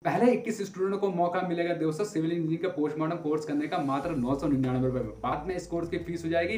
पहले 21 स्टूडेंटों को मौका मिलेगा दोस्तों सिविल इंजीनियरिंग का पोस्टमार्टम कोर्स करने का मात्र 999 रुपए में। बाद में इस कोर्स की फीस हो जाएगी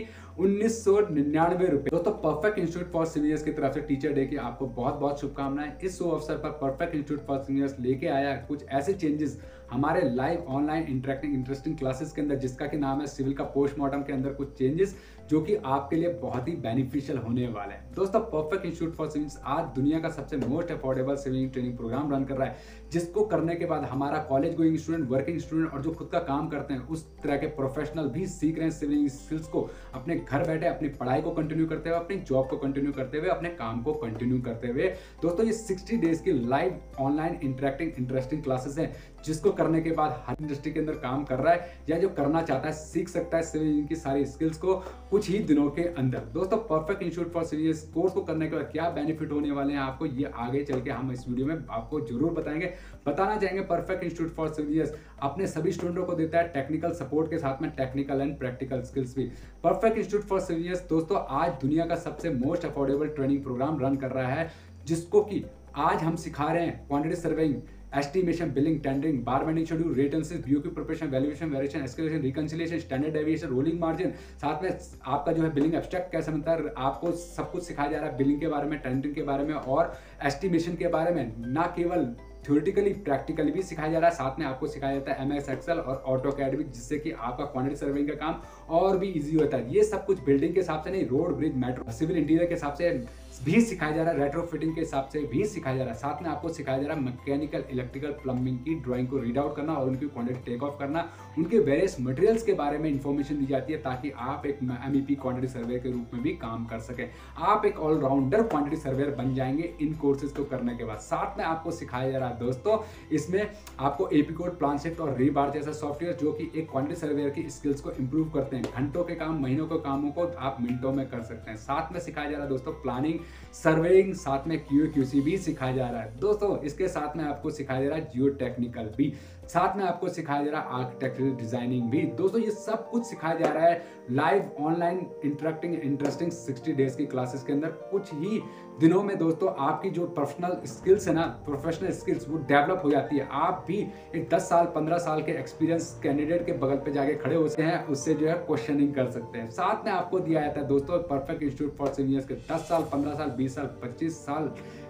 1999 रुपए। दोस्तों परफेक्ट इंस्टीट्यूट फॉर सीनियर्स की तरफ से टीचर डे की आपको बहुत बहुत शुभकामनाएं। इस शुभ अवसर पर परफेक्ट इंस्टीट्यूट फॉर सीनियर्स लेके आया कुछ ऐसे चेंजेस हमारे live online interacting interesting classes के अंदर, जिसका कि नाम है सिविल का पोस्टमार्टम के अंदर कुछ चेंजेस जो कि आपके लिए बहुत ही बेनिफिशियल होने वाले हैं। दोस्तों परफेक्ट इंस्टीट्यूट फॉर सिविल आज दुनिया का सबसे most affordable civil training programme run कर रहा है, जिसको करने के बाद हमारा college going student, working student और जो खुद का काम करते हैं उस तरह के प्रोफेशनल भी सीख रहे हैं सिविल स्किल्स को अपने घर बैठे अपनी पढ़ाई को कंटिन्यू करते हुए, अपनी जॉब को कंटिन्यू करते हुए, अपने काम को कंटिन्यू करते हुए। दोस्तों ये 60 डेज की live online interacting interesting classes हैं, जिसको करने के बाद हर इंडस्ट्री के अंदर काम कर रहा है या जो करना चाहता है सीख सकता है सिविल इंजीनियरिंग की सारी स्किल्स को कुछ ही दिनों के अंदर। दोस्तों perfect institute for civil course को करने के बाद क्या बेनिफिट होने वाले हैं आपको, ये आगे चल के हम इस वीडियो में आपको जरूर बताना चाहेंगे। परफेक्ट इंस्टीट्यूट फॉर सिविल अपने सभी स्टूडेंटों को देता है टेक्निकल सपोर्ट के साथ में टेक्निकल एंड प्रैक्टिकल स्किल्स भी। परफेक्ट इंस्टीट्यूट फॉर सिविल दोस्तों आज दुनिया का सबसे most affordable training programme run कर रहा है, जिसको कि आज हम सिखा रहे हैं quantity surveying, estimation, billing, tendering, bar binding schedule, rate analysis, BOQ preparation, valuation, variation, escalation, reconciliation, standard deviation, rolling margin, साथ में आपका जो है बिलिंग एब्स्ट्रैक्ट कैसे बनता है, आपको सब कुछ सिखाया जा रहा है बिलिंग के बारे में, टेंडरिंग के बारे में और एस्टिमेशन के बारे में। ना केवल थ्योरेटिकली प्रैक्टिकली भी सिखाया जा रहा है, साथ में आपको सिखाया जाता है एमएस एक्सेल और ऑटोकैड भी, जिससे कि आपका क्वांटिटी सर्वेइंग का काम और भी इजी होता है। ये सब कुछ बिल्डिंग के हिसाब से नहीं, road, bridge, metro, civil interior के हिसाब से भी सिखाया जा रहा है, रेट्रोफिटिंग के हिसाब से भी सिखाया जा रहा है। साथ में आपको सिखाया जा रहा है मैकेनिकल, इलेक्ट्रिकल, प्लम्बिंग की ड्राइंग को रीड आउट करना और उनकी क्वांटिटी टेक ऑफ करना, उनके वेरियस मटेरियल्स के बारे में इंफॉर्मेशन दी जाती है ताकि आप एक एमईपी क्वांटिटी सर्वे के रूप में भी काम कर सकें। आप एक ऑलराउंडर क्वांटिटी सर्वेयर बन जाएंगे इन कोर्सेज को करने के बाद। साथ में आपको सिखाया जा रहा है दोस्तों इसमें आपको एपीकोड, प्लानशिफ्ट और रीबार जैसा सॉफ्टवेयर जो कि एक क्वांटिटी सर्वेयर की स्किल्स को इंप्रूव करते हैं। घंटों के काम, महीनों के कामों को आप मिनटों में कर सकते हैं। साथ में सिखाया जा रहा है दोस्तों प्लानिंग, सर्वेइंग, साथ में क्यूए भी सिखाया जा रहा है। दोस्तों इसके साथ में आपको सिखाया जा रहा है जियो टेक्निकल भी, साथ में आपको सिखाया जा रहा है आर्किटेक्चरल डिजाइनिंग भी। दोस्तों ये सब कुछ सिखाया जा रहा है live online interacting interesting 60 days की क्लासेस के अंदर। कुछ ही दिनों में दोस्तों आपकी जो प्रोफेशनल स्किल्स है ना, प्रोफेशनल स्किल्स वो डेवलप हो जाती है। आप भी एक 10 साल 15 साल के एक्सपीरियंस कैंडिडेट के बगल पे जाके खड़े होते हैं, उससे जो है क्वेश्चनिंग कर सकते हैं। साथ में आपको दिया जाता है दोस्तों परफेक्ट इंस्टीट्यूट फॉर सीनियर्स के 10 साल 15 साल 20 साल 25 साल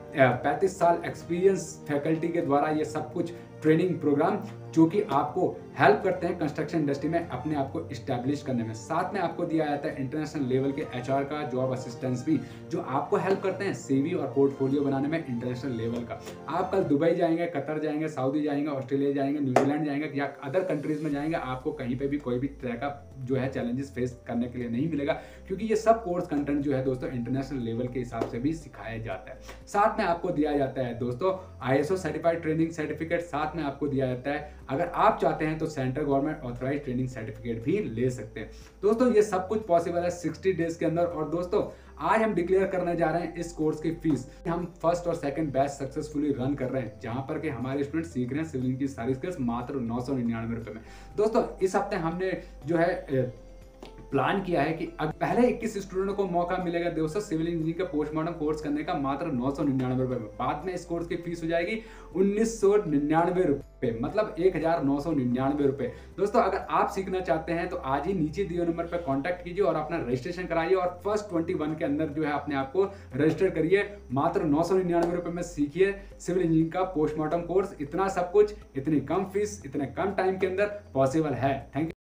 35 साल एक्सपीरियंस फैकल्टी के द्वारा ये सब कुछ ट्रेनिंग प्रोग्राम जो कि आपको हेल्प करते हैं कंस्ट्रक्शन इंडस्ट्री में अपने आप को इस्टेब्लिश करने में। साथ में आपको दिया जाता है इंटरनेशनल लेवल के एचआर का जॉब असिस्टेंस भी, जो आपको हेल्प करते हैं सीवी और पोर्टफोलियो बनाने में इंटरनेशनल लेवल का। आप कल दुबई जाएंगे, कतर जाएंगे, सऊदी जाएंगे, ऑस्ट्रेलिया जाएंगे, न्यूजीलैंड जाएंगे या अदर कंट्रीज में जाएंगे, आपको कहीं पे भी कोई भी तरह का जो है चैलेंजेस फेस करने के लिए नहीं मिलेगा, क्योंकि ये सब कोर्स कंटेंट जो है दोस्तों इंटरनेशनल लेवल के हिसाब से भी सिखाया जाता है। साथ में आपको दिया जाता है दोस्तों आईएसओ सर्टिफाइड ट्रेनिंग सर्टिफिकेट। साथ में आपको दिया जाता है अगर आप चाहते हैं तो central government authorised training certificate भी ले सकते हैं। दोस्तों ये सब कुछ पॉसिबल है 60 डेज के अंदर। और दोस्तों आज हम डिक्लेयर करने जा रहे हैं इस कोर्स की फीस। हम फर्स्ट और सेकंड बैच सक्सेसफुली रन कर रहे हैं, जहां पर के हमारे स्टूडेंट सीख रहे हैं सिविल की सारी स्किल्स मात्र 999 रुपए में। दोस्तों इस हफ्ते हमने जो है प्लान किया है कि पहले 21 स्टूडेंटों को मौका मिलेगा दोस्तों सिविल इंजीनियरिंग का पोस्टमार्टम कोर्स करने का मात्र 999 रुपए में। बाद में इस कोर्स की फीस हो जाएगी 1999 रुपए, मतलब 1999 रुपए। दोस्तों अगर आप सीखना चाहते हैं तो आज ही नीचे दिए नंबर पर कांटेक्ट कीजिए और अपना रजिस्ट्रेशन कराइए और फर्स्ट 21 के अंदर जो है अपने आप को रजिस्टर करिए। मात्र 999 रुपए में सीखिए सिविल इंजीनियरिंग का पोस्टमार्टम कोर्स। इतना सब कुछ इतनी कम फीस इतने कम टाइम के अंदर पॉसिबल है। Thank you.